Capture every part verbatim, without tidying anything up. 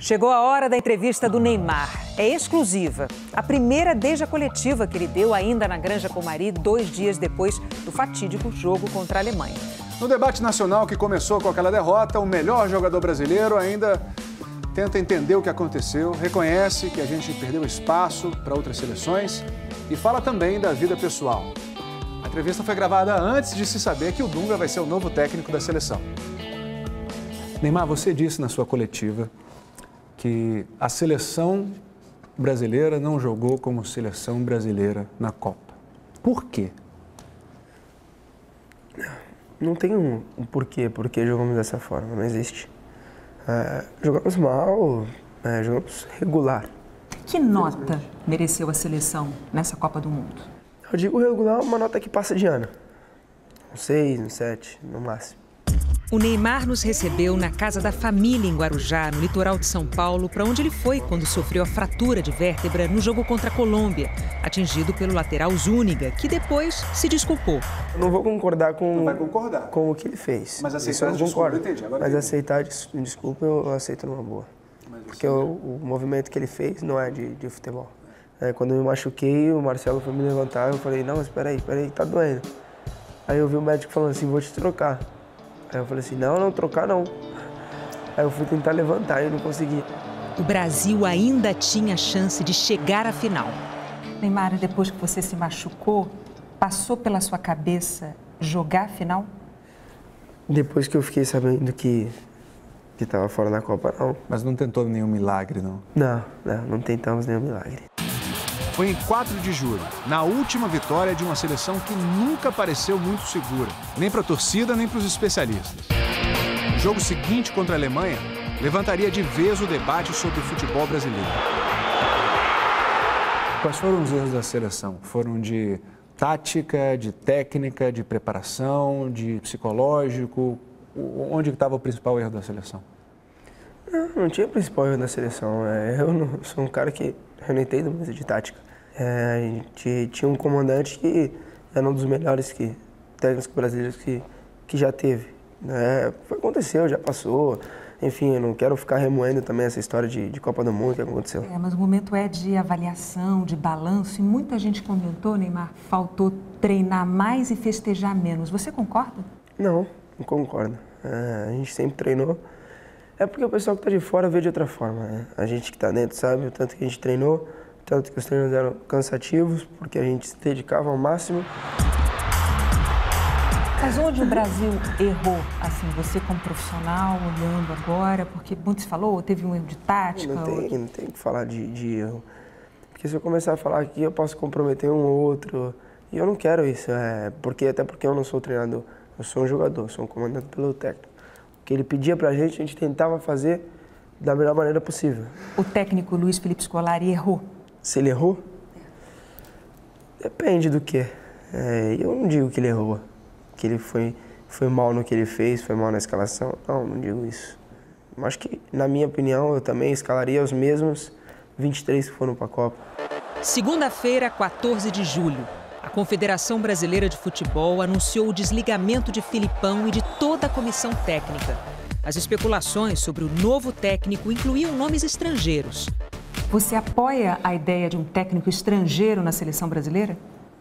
Chegou a hora da entrevista do Neymar. É exclusiva. A primeira desde a coletiva que ele deu ainda na Granja Comari, dois dias depois do fatídico jogo contra a Alemanha. No debate nacional que começou com aquela derrota, o melhor jogador brasileiro ainda tenta entender o que aconteceu, reconhece que a gente perdeu espaço para outras seleções e fala também da vida pessoal. A entrevista foi gravada antes de se saber que o Dunga vai ser o novo técnico da seleção. Neymar, você disse na sua coletiva que a seleção brasileira não jogou como seleção brasileira na Copa. Por quê? Não tem um, um porquê, porque jogamos dessa forma, não existe. É, jogamos mal, é, jogamos regular. Que nota mereceu a seleção nessa Copa do Mundo? Eu digo regular, uma nota que passa de ano. Um seis, um sete, no máximo. O Neymar nos recebeu na casa da família em Guarujá, no litoral de São Paulo, para onde ele foi quando sofreu a fratura de vértebra no jogo contra a Colômbia, atingido pelo lateral Zúñiga, que depois se desculpou. Eu não vou concordar com, não vai concordar. com o que ele fez. Mas aceitar a desculpa, eu entendi. Agora Mas eu aceitar desculpa eu aceito numa boa. Porque o, o movimento que ele fez não é de, de futebol. É, quando eu me machuquei, o Marcelo foi me levantar, eu falei, não, mas peraí, peraí, tá doendo. Aí eu vi o médico falando assim, vou te trocar. Aí eu falei assim, não, não, trocar não. Aí eu fui tentar levantar e eu não consegui. O Brasil ainda tinha chance de chegar à final. Neymar, depois que você se machucou, passou pela sua cabeça jogar a final? Depois que eu fiquei sabendo que que estava fora da Copa, não. Mas não tentou nenhum milagre, não? Não, não, não tentamos nenhum milagre. Foi em quatro de julho, na última vitória de uma seleção que nunca pareceu muito segura, nem para a torcida, nem para os especialistas. O jogo seguinte contra a Alemanha levantaria de vez o debate sobre o futebol brasileiro. Quais foram os erros da seleção? Foram de tática, de técnica, de preparação, de psicológico? Onde estava o principal erro da seleção? Não, não tinha principal erro da seleção. Eu não, sou um cara que eu não entendo muito de tática. É, a gente tinha um comandante que era um dos melhores que, técnicos brasileiros que, que já teve. É, aconteceu, já passou. Enfim, eu não quero ficar remoendo também essa história de, de Copa do Mundo que aconteceu. É, mas o momento é de avaliação, de balanço. E muita gente comentou, Neymar, faltou treinar mais e festejar menos. Você concorda? Não, não concordo. É, a gente sempre treinou. É porque o pessoal que está de fora vê de outra forma, né? A gente que está dentro sabe o tanto que a gente treinou, o tanto que os treinos eram cansativos, porque a gente se dedicava ao máximo. Mas onde o Brasil errou, assim, você como profissional, olhando agora, porque muito se falou, teve um erro de tática? Não tem, ou... não tem que falar de, de erro. Porque se eu começar a falar aqui, eu posso comprometer um ou outro. E eu não quero isso, é, porque, até porque eu não sou treinador, eu sou um jogador, sou um comandante pelo técnico. O que ele pedia pra gente, a gente tentava fazer da melhor maneira possível. O técnico Luiz Felipe Scolari errou? Se ele errou? Depende do quê. É, eu não digo que ele errou, que ele foi, foi mal no que ele fez, foi mal na escalação. Não, não digo isso. Acho que, na minha opinião, eu também escalaria os mesmos vinte e três que foram para a Copa. Segunda-feira, quatorze de julho. A Confederação Brasileira de Futebol anunciou o desligamento de Filipão e de toda a comissão técnica. As especulações sobre o novo técnico incluíam nomes estrangeiros. Você apoia a ideia de um técnico estrangeiro na seleção brasileira?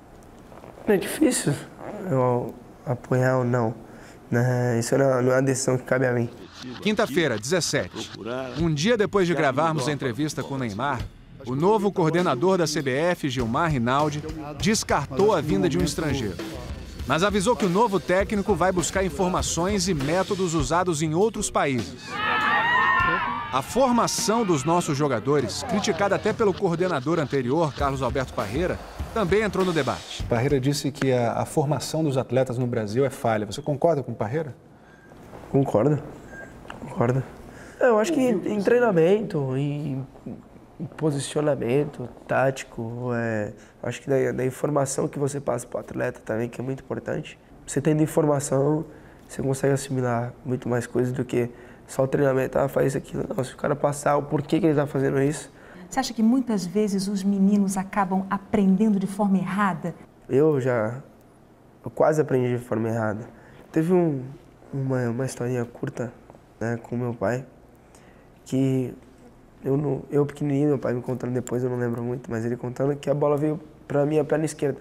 É difícil eu apoiar ou não. Isso não é uma decisão que cabe a mim. Quinta-feira, dezessete. Um dia depois de gravarmos a entrevista com o Neymar, o novo coordenador da C B F, Gilmar Rinaldi, descartou a vinda de um estrangeiro. Mas avisou que o novo técnico vai buscar informações e métodos usados em outros países. A formação dos nossos jogadores, criticada até pelo coordenador anterior, Carlos Alberto Parreira, também entrou no debate. Parreira disse que a, a formação dos atletas no Brasil é falha. Você concorda com o Parreira? Concordo. Concordo. Eu acho que em treinamento, em posicionamento tático, é, acho que da, da informação que você passa para o atleta também, que é muito importante. Você tendo informação, você consegue assimilar muito mais coisas do que só o treinamento, ah, faz isso, aquilo. Não, se o cara passar o porquê que ele está fazendo isso. Você acha que muitas vezes os meninos acabam aprendendo de forma errada? Eu já eu quase aprendi de forma errada. Teve um, uma, uma historinha curta, né, com meu pai, que eu, não, eu pequenininho, meu pai me contando depois, eu não lembro muito, mas ele contando que a bola veio pra minha perna esquerda.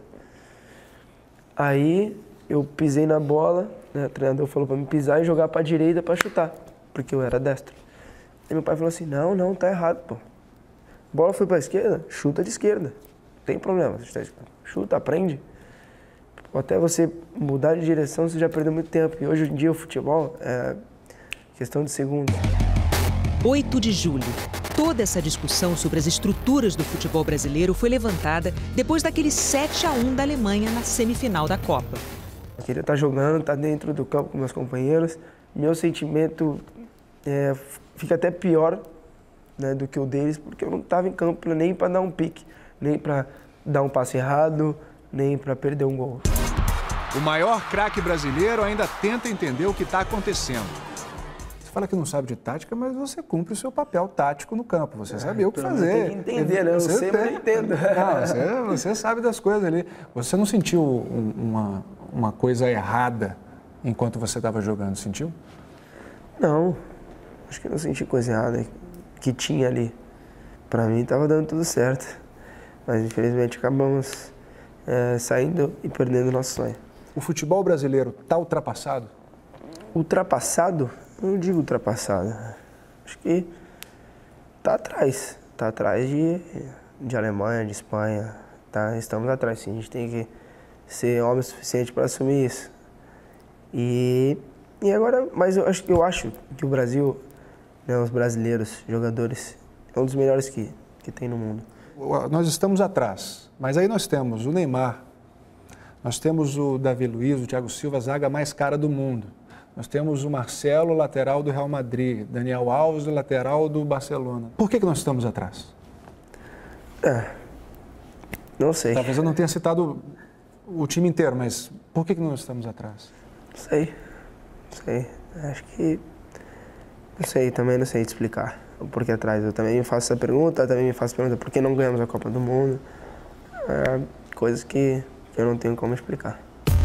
Aí eu pisei na bola, né, o treinador falou pra me pisar e jogar pra direita pra chutar, porque eu era destro. Aí meu pai falou assim, não, não, tá errado, pô. A bola foi pra esquerda, chuta de esquerda, não tem problema, chuta, aprende. Até você mudar de direção, você já perdeu muito tempo, e hoje em dia o futebol é questão de segundos. oito de julho. Toda essa discussão sobre as estruturas do futebol brasileiro foi levantada depois daquele sete a um da Alemanha na semifinal da Copa. Eu queria estar jogando, estar dentro do campo com meus companheiros. Meu sentimento é, fica até pior, né, do que o deles, porque eu não estava em campo nem para dar um pique, nem para dar um passe errado, nem para perder um gol. O maior craque brasileiro ainda tenta entender o que está acontecendo. Você fala que não sabe de tática, mas você cumpre o seu papel tático no campo. Você sabe o que fazer. Tem que entender, né? Eu você sei, tem... mas eu entendo. Não, você, você sabe das coisas ali. Você não sentiu um, uma, uma coisa errada enquanto você estava jogando, sentiu? Não, acho que não senti coisa errada que tinha ali. Para mim estava dando tudo certo, mas infelizmente acabamos é, saindo e perdendo o nosso sonho. O futebol brasileiro está ultrapassado? Ultrapassado? Eu não digo ultrapassado. Acho que está atrás. Está atrás de, de Alemanha, de Espanha. Tá? Estamos atrás, sim. A gente tem que ser homem o suficiente para assumir isso. E, e agora, mas eu acho, eu acho que o Brasil, né, os brasileiros, jogadores, é um dos melhores que, que tem no mundo. Nós estamos atrás, mas aí nós temos o Neymar, nós temos o Davi Luiz, o Thiago Silva, a zaga mais cara do mundo. Nós temos o Marcelo, lateral do Real Madrid, Daniel Alves, lateral do Barcelona. Por que que nós estamos atrás? É, não sei. Talvez eu não tenha citado o time inteiro, mas por que que nós estamos atrás? Não sei, não sei. Acho que, não sei, também não sei te explicar o porquê atrás. Eu também me faço essa pergunta, também me faço a pergunta por que não ganhamos a Copa do Mundo. É, coisas que eu não tenho como explicar.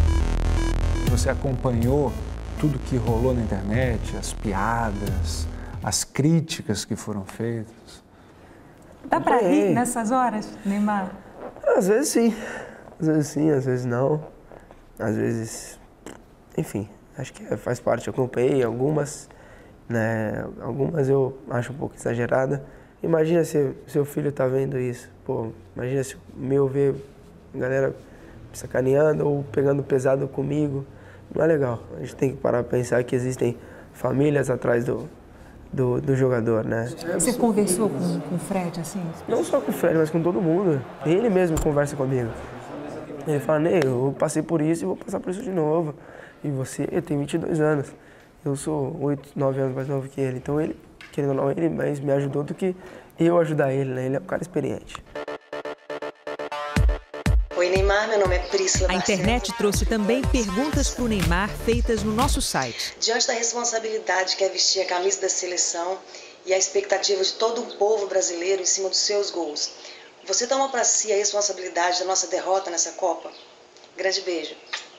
Você acompanhou tudo que rolou na internet, as piadas, as críticas que foram feitas? Dá pra rir nessas horas, Neymar? Às vezes sim, às vezes sim, às vezes não. Às vezes, enfim, acho que faz parte. Eu acompanhei algumas, né? Algumas eu acho um pouco exagerada. Imagina se seu filho tá vendo isso. Pô, imagina se o meu vê a galera sacaneando ou pegando pesado comigo. Não é legal. A gente tem que parar para pensar que existem famílias atrás do, do, do jogador, né? Você conversou com, com o Fred, assim? Não só com o Fred, mas com todo mundo. Ele mesmo conversa comigo. Ele fala, Ney, eu passei por isso e vou passar por isso de novo. E você, eu tenho vinte e dois anos. Eu sou oito, nove anos mais novo que ele. Então ele, querendo ou não, ele mais me ajudou do que eu ajudar ele, né? Ele é um cara experiente. Oi, Neymar, meu nome é Priscila A internet trouxe também perguntas para o Neymar feitas no nosso site. Diante da responsabilidade que é vestir a camisa da seleção e a expectativa de todo o povo brasileiro em cima dos seus gols, você toma para si a responsabilidade da nossa derrota nessa Copa? Grande beijo.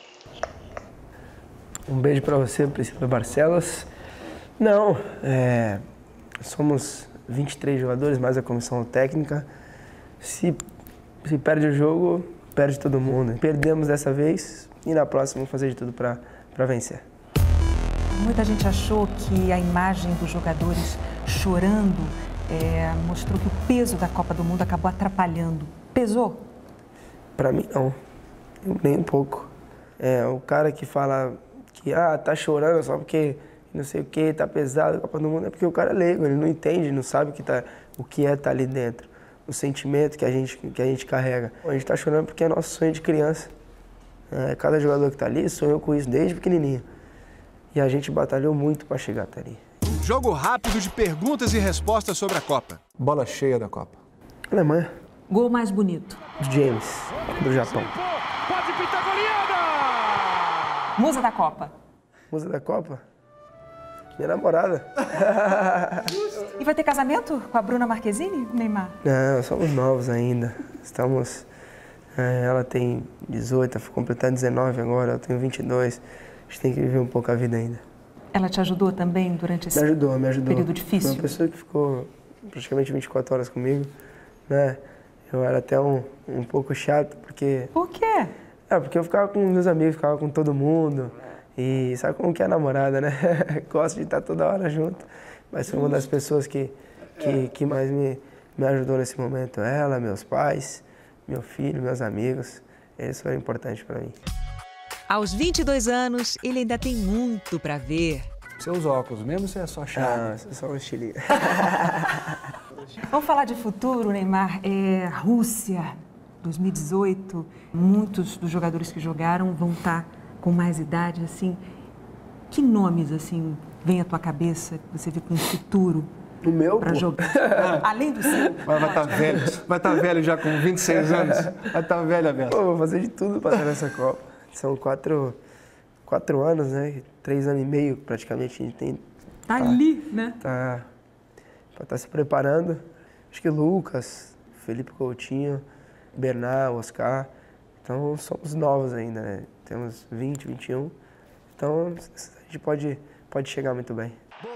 Um beijo para você, Priscila Barcelos. Não, é, somos vinte e três jogadores, mais a comissão técnica. Se, se perde o jogo, perde todo mundo. Perdemos dessa vez e na próxima vamos fazer de tudo para para vencer. Muita gente achou que a imagem dos jogadores chorando é, mostrou que o peso da Copa do Mundo acabou atrapalhando. Pesou? Para mim, não. Nem um pouco. É, o cara que fala que ah, tá chorando só porque não sei o que, tá pesado a Copa do Mundo, é porque o cara é leigo, ele não entende, não sabe o que, tá, o que é estar tá ali dentro. O sentimento que a gente, que a gente carrega. A gente está chorando porque é nosso sonho de criança. É, cada jogador que está ali sonhou com isso desde pequenininho. E a gente batalhou muito para chegar até ali. Jogo rápido de perguntas e respostas sobre a Copa. Bola cheia da Copa. Alemanha. Gol mais bonito? James, do Japão. Pode pintar goleada! Musa da Copa? Musa da Copa? Minha namorada. E vai ter casamento com a Bruna Marquezine, Neymar? Não, somos novos ainda. Estamos... É, ela tem dezoito, está completando dezenove agora, eu tenho vinte e dois. A gente tem que viver um pouco a vida ainda. Ela te ajudou também durante esse me ajudou, me ajudou. período difícil? Uma pessoa que ficou praticamente vinte e quatro horas comigo, né? Eu era até um, um pouco chato, porque... Por quê? É, porque eu ficava com meus amigos, ficava com todo mundo. E sabe como que é a namorada, né? Gosto de estar toda hora junto. Mas foi uma das pessoas que, que, que mais me, me ajudou nesse momento. Ela, meus pais, meu filho, meus amigos. Eles foram importantes para mim. Aos vinte e dois anos, ele ainda tem muito para ver. Seus óculos, mesmo se é só chave. Ah, só um estilinho. Vamos falar de futuro, Neymar. É, Rússia, dois mil e dezoito, muitos dos jogadores que jogaram vão estar com mais idade, assim. Que nomes, assim, vem à tua cabeça, que você vê com o futuro O meu, para pô. jogar? Além do seu. Vai estar tá velho, vai estar tá velho já com vinte e seis anos. Vai estar tá velho, Abel. Pô, vou fazer de tudo para estar nessa Copa. São quatro, quatro anos, né? Três anos e meio, praticamente, a gente tem... Tá ali, né? Tá, para estar se preparando. Acho que Lucas, Felipe Coutinho, Bernard, Oscar. Então, somos novos ainda, né? Temos vinte, vinte e um. Então, a gente pode, pode chegar muito bem.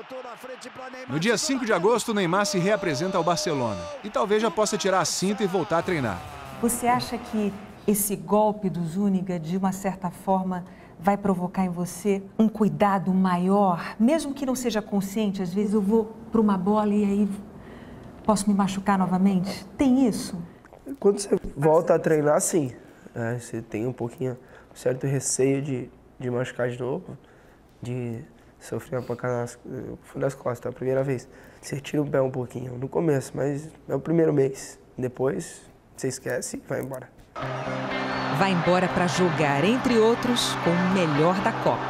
No dia cinco de agosto, o Neymar se reapresenta ao Barcelona. E talvez já possa tirar a cinta e voltar a treinar. Você acha que esse golpe do Zúñiga, de uma certa forma, vai provocar em você um cuidado maior? Mesmo que não seja consciente, às vezes eu vou para uma bola e aí posso me machucar novamente? Tem isso? Quando você volta a treinar, sim. É, você tem um pouquinho, um certo receio de, de machucar de novo, de sofrer uma pancada nas, no fundo das costas, é a primeira vez. Você tira o pé um pouquinho no começo, mas é o primeiro mês. Depois, você esquece e vai embora. Vai embora para jogar, entre outros, com o melhor da Copa.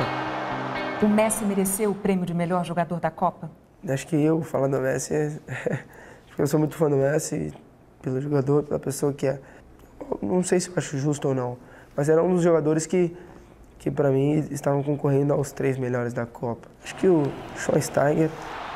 O Messi mereceu o prêmio de melhor jogador da Copa? Acho que eu, falando do Messi, é... porque eu sou muito fã do Messi, pelo jogador, pela pessoa que é. Não sei se eu acho justo ou não, mas era um dos jogadores que, que para mim, estavam concorrendo aos três melhores da Copa. Acho que o Schweinsteiger,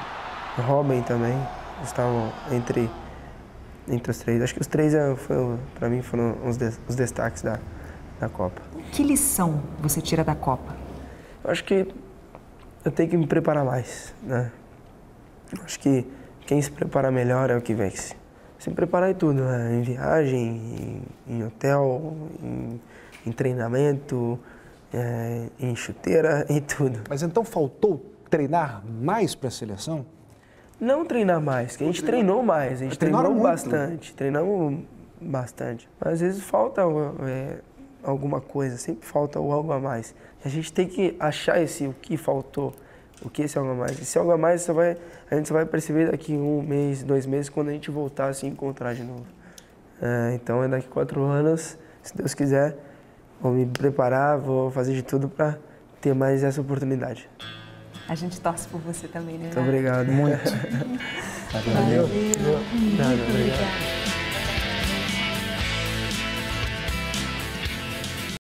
o Robben também, estavam entre, entre os três. Acho que os três, para mim, foram os, de, os destaques da, da Copa. Que lição você tira da Copa? Eu acho que eu tenho que me preparar mais, né? Eu acho que quem se prepara melhor é o que vence. Se preparar em tudo, né? Em viagem, em, em hotel, em, em treinamento, é, em chuteira, em tudo. Mas então faltou treinar mais para a seleção? Não treinar mais, que a gente treinou mais, a gente treinou muito. bastante, treinamos bastante. Mas às vezes falta é, alguma coisa, sempre falta algo a mais. A gente tem que achar esse o que faltou. O que é esse algo a mais? Esse algo a mais você vai, a gente só vai perceber daqui um mês, dois meses, quando a gente voltar a se encontrar de novo. É, então é daqui quatro anos, se Deus quiser, vou me preparar, vou fazer de tudo para ter mais essa oportunidade. A gente torce por você também, né? Muito obrigado. Muito. Valeu. Valeu. Valeu. Obrigado.